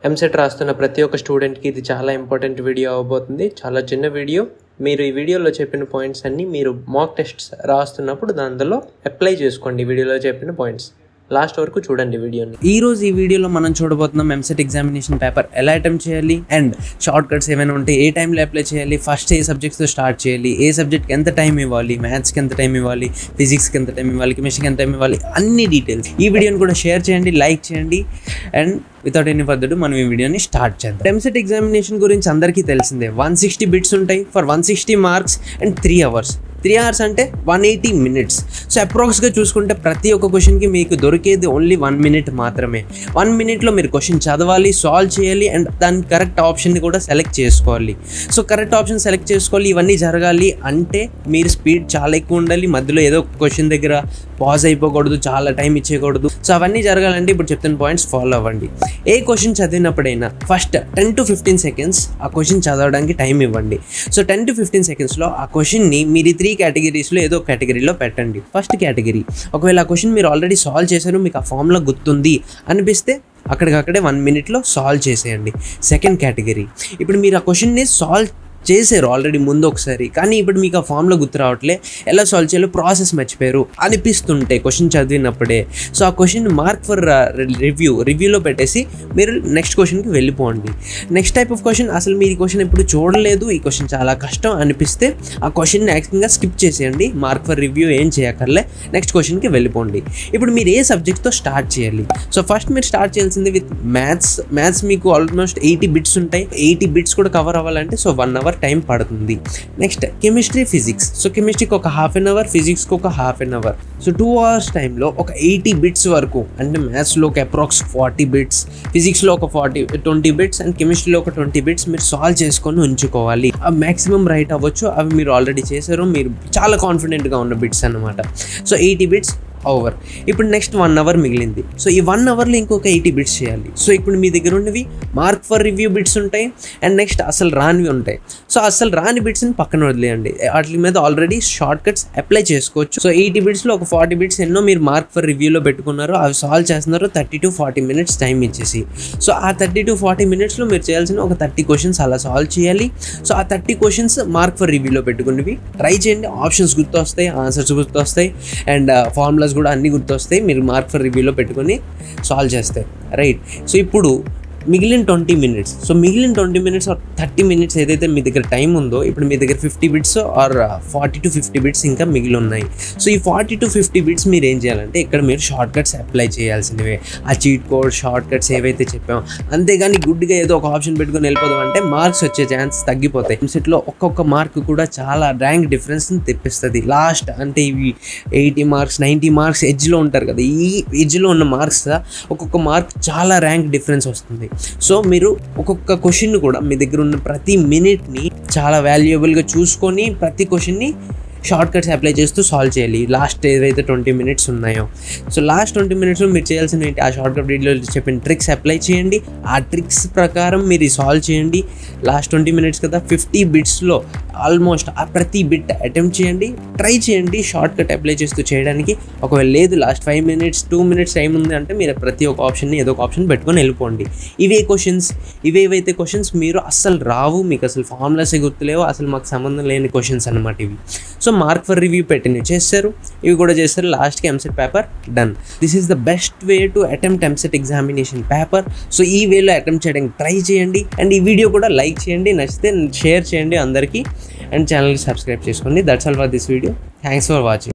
ఎంసెట్ రాస్తున్న ప్రతి ఒక్క స్టూడెంట్కి ఇది చాలా ఇంపార్టెంట్ వీడియో అవబోతుంది. చాలా చిన్న వీడియో. మీరు ఈ వీడియోలో చెప్పిన పాయింట్స్ అన్నీ మీరు మాక్ టెస్ట్స్ రాస్తున్నప్పుడు దానిలో అప్లై చేసుకోండి. వీడియోలో చెప్పిన పాయింట్స్ లాస్ట్ వరకు చూడండి వీడియోని. ఈ వీడియోలో మనం చూడబోతున్నాం ఎంసెట్ ఎగ్జామినేషన్ పేపర్ ఎలా అటెంప్ట్ చేయాలి అండ్ షార్ట్ కట్స్ ఏమైనా ఉంటే ఏ టైంలో అప్లై చేయాలి, ఫస్ట్ ఏ సబ్జెక్ట్స్తో స్టార్ట్ చేయాలి, ఏ సబ్జెక్ట్కి ఎంత టైం ఇవ్వాలి, మ్యాథ్స్కి ఎంత టైం ఇవ్వాలి, ఫిజిక్స్కి ఎంత టైం ఇవ్వాలి, కెమిస్ట్రీకి ఎంత టైం ఇవ్వాలి, అన్ని డీటెయిల్స్. ఈ వీడియోని కూడా షేర్ చేయండి, లైక్ చేయండి. అండ్ వితౌట్ ఎనీ ఫర్దర్ మనం ఈ వీడియోని స్టార్ట్ చేద్దాం. ఎంసెట్ ఎగ్జామినేషన్ గురించి అందరికీ తెలిసిందే. 160 బిట్స్ ఉంటాయి for 160 marks and 3 hours. 3 hours అంటే 180 minutes. సో అప్రాక్స్గా చూసుకుంటే ప్రతి ఒక్క క్వశ్చన్కి మీకు దొరికేది ఓన్లీ 1 minute మాత్రమే. 1 minuteలో మీరు క్వశ్చన్ చదవాలి, సాల్వ్ చేయాలి అండ్ దాని కరెక్ట్ ఆప్షన్ని కూడా సెలెక్ట్ చేసుకోవాలి. సో కరెక్ట్ ఆప్షన్ సెలెక్ట్ చేసుకోవాలి. ఇవన్నీ జరగాలి అంటే మీరు స్పీడ్ చాలా ఎక్కువ ఉండాలి. మధ్యలో ఏదో క్వశ్చన్ దగ్గర పాజ్ అయిపోకూడదు, చాలా టైం ఇచ్చేయకూడదు. సో అవన్నీ జరగాలంటే ఇప్పుడు చెప్తున్న పాయింట్స్ ఫాలో అవ్వండి. ఏ క్వశ్చన్ చదివినప్పుడైనా ఫస్ట్ 10 to 15 seconds ఆ క్వశ్చన్ చదవడానికి టైం ఇవ్వండి. సో 10 to 15 secondsలో ఆ క్వశ్చన్ని మీరు 3 కేటగిరీస్లో ఏదో కేటగిరీలో పెట్టండి. ఫస్ట్ కేటగిరీ, ఒకవేళ ఆ క్వశ్చన్ మీరు ఆల్రెడీ సాల్వ్ చేశారు, మీకు ఆ ఫామ్లో గుర్తుంది అనిపిస్తే అక్కడికక్కడే 1 minuteలో సాల్వ్ చేసేయండి. సెకండ్ కేటగిరీ, ఇప్పుడు మీరు ఆ క్వశ్చన్ని సాల్వ్ చేశారు ఆల్రెడీ ముందు ఒకసారి, కానీ ఇప్పుడు మీకు ఆ ఫామ్లో గుర్తు రావట్లే, ఎలా సాల్వ్ చేయాలో ప్రాసెస్ మర్చిపోయారు అనిపిస్తుంటే క్వశ్చన్ చదివినప్పుడే, సో ఆ క్వశ్చన్ మార్క్ ఫర్ రివ్యూలో పెట్టేసి మీరు నెక్స్ట్ క్వశ్చన్కి వెళ్ళిపోండి. నెక్స్ట్ టైప్ ఆఫ్ క్వశ్చన్, అసలు మీరు ఈ క్వశ్చన్ ఎప్పుడు చూడలేదు, ఈ క్వశ్చన్ చాలా కష్టం అనిపిస్తే ఆ క్వశ్చన్ని యాక్చువల్గా స్కిప్ చేసేయండి. మార్క్ ఫర్ రివ్యూ ఏం చేయక్కర్లే, నెక్స్ట్ క్వశ్చన్కి వెళ్ళిపోండి. ఇప్పుడు మీరు ఏ సబ్జెక్ట్తో స్టార్ట్ చేయాలి? సో ఫస్ట్ మీరు స్టార్ట్ చేయాల్సింది విత్ మ్యాథ్స్ మీకు ఆల్మోస్ట్ 80 బిట్స్ ఉంటాయి. 80 బిట్స్ కూడా కవర్ అవ్వాలంటే సో 1 hour టైం పడుతుంది. Next chemistry, physics. సో కెమిస్ట్రీకి ఒక ½ an hour, ఫిజిక్స్కి ఒక ½ an hour. సో 2 hours టైంలో ఒక 80 బిట్స్ వరకు, అంటే మ్యాథ్స్లో ఒక అప్రాక్స్ 40 బిట్స్, ఫిజిక్స్లో ఒక 20 బిట్స్ అండ్ కెమిస్ట్రీలో ఒక 20 బిట్స్ మీరు సాల్వ్ చేసుకొని ఉంచుకోవాలి. అవి మ్యాక్సిమం రైట్ అవ్వచ్చు, అవి మీరు ఆల్రెడీ చేశారు, మీరు చాలా కాన్ఫిడెంట్గా ఉన్న బిట్స్ అన్నమాట. So 80 bits over. ఇప్పుడు నెక్స్ట్ 1 hour మిగిలింది. సో ఈ 1 hourలో ఇంకొక 80 బిట్స్ చేయాలి. సో ఇప్పుడు మీ దగ్గర ఉన్నవి మార్క్ ఫర్ రివ్యూ బిట్స్ ఉంటాయి అండ్ నెక్స్ట్ అసలు రానివి ఉంటాయి. సో అసలు రాని బిట్స్ని పక్కన వదిలేయండి, వాటి మీద ఆల్రెడీ షార్ట్ కట్స్ అప్లై చేసుకోవచ్చు. సో 80 బిట్స్లో ఒక 40 బిట్స్ ఎన్నో మీరు మార్క్ ఫర్ రివ్యూలో పెట్టుకున్నారు, అవి సాల్వ్ చేస్తున్నారు 30 to 40 minutes టైం ఇచ్చేసి. సో ఆ 30 to 40 minutesలో మీరు చేయాల్సిన ఒక 30 questions అలా సాల్వ్ చేయాలి. సో ఆ 30 questions మార్క్ ఫర్ రివ్యూలో పెట్టుకునేవి ట్రై చేయండి. ఆప్షన్స్ గుర్తొస్తాయి, ఆన్సర్స్ గుర్తొస్తాయి అండ్ ఫార్ములాస్ కూడా అన్నీ గుర్తొస్తాయి. మీరు మార్క్ ఫర్ రివ్యూలో పెట్టుకొని సాల్వ్ చేస్తాయి, రైట్? సో ఇప్పుడు మిగిలిన 20 minutes, సో మిగిలిన 20 minutes ఆర్ 30 minutes ఏదైతే మీ దగ్గర టైం ఉందో, ఇప్పుడు మీ దగ్గర 50 బిట్స్ ఆర్ 40 to 50 బిట్స్ ఇంకా మిగిలి ఉన్నాయి. సో ఈ 40 to 50 బిట్స్ మీరు ఏం చేయాలంటే ఇక్కడ మీరు షార్ట్ కట్స్ అప్లై చేయాల్సినవే. ఆ చీట్ కోడ్, షార్ట్ కట్స్ ఏవైతే చెప్పామో, అంతేగాని గుడ్గా ఏదో ఒక ఆప్షన్ పెట్టుకొని వెళ్ళిపోదాం అంటే మార్క్స్ వచ్చే ఛాన్స్ తగ్గిపోతాయి. ఎంసెట్లో ఒక్కొక్క మార్క్ కూడా చాలా ర్యాంక్ డిఫరెన్స్ని తెప్పిస్తుంది. లాస్ట్ అంటే ఇవి 80 marks 90 marks ఎడ్జ్లో ఉంటారు కదా, ఈ ఎడ్జ్లో ఉన్న మార్క్స్ ఒక్కొక్క మార్క్ చాలా ర్యాంక్ డిఫరెన్స్ వస్తుంది. సో మీరు ఒక్కొక్క క్వశ్చన్ కూడా మీ దగ్గర ఉన్న ప్రతి మినిట్ని చాలా వాల్యుయబుల్గా చూసుకొని ప్రతి క్వశ్చన్ని షార్ట్ కట్స్ అప్లై చేస్తూ సాల్వ్ చేయాలి. లాస్ట్ ఏదైతే 20 minutes ఉన్నాయో, సో లాస్ట్ 20 minutesలో మీరు చేయాల్సిన ఏంటి, ఆ షార్ట్ కట్ వీడియోలో చెప్పిన ట్రిక్స్ అప్లై చేయండి. ఆ ట్రిక్స్ ప్రకారం మీరు సాల్వ్ చేయండి. లాస్ట్ 20 minutes కదా, 50 బిట్స్లో ఆల్మోస్ట్ ఆ ప్రతి బిట్ అటెంప్ట్ చేయండి, ట్రై చేయండి షార్ట్ కట్ అప్లై చేస్తూ చేయడానికి. ఒకవేళ లేదు లాస్ట్ 5 minutes 2 minutes టైం ఉంది అంటే మీరు ప్రతి ఒక్క ఆప్షన్ని ఏదో ఒక ఆప్షన్ పెట్టుకొని వెళ్ళిపోండి. ఇవేవైతే క్వశ్చన్స్ మీరు అస్సలు రావు, మీకు అసలు ఫార్ములాసే గుర్తులేవు, అసలు మాకు సంబంధం లేని క్వశ్చన్స్ అన్నమాట ఇవి. సో మార్క్ ఫర్ రివ్యూ పెట్టినవి చేస్తారు, ఇవి కూడా చేస్తారు. లాస్ట్కి EAMCET paper done. This is the best way to attempt EAMCET examination paper. So ఈ వేలో అటెంప్ట్ చేయడానికి ట్రై చేయండి అండ్ ఈ వీడియో కూడా లైక్ చేయండి, నచ్చితే షేర్ చేయండి అందరికీ అండ్ ఛానల్కి సబ్స్క్రైబ్ చేసుకోండి. That's all for this video. Thanks for watching.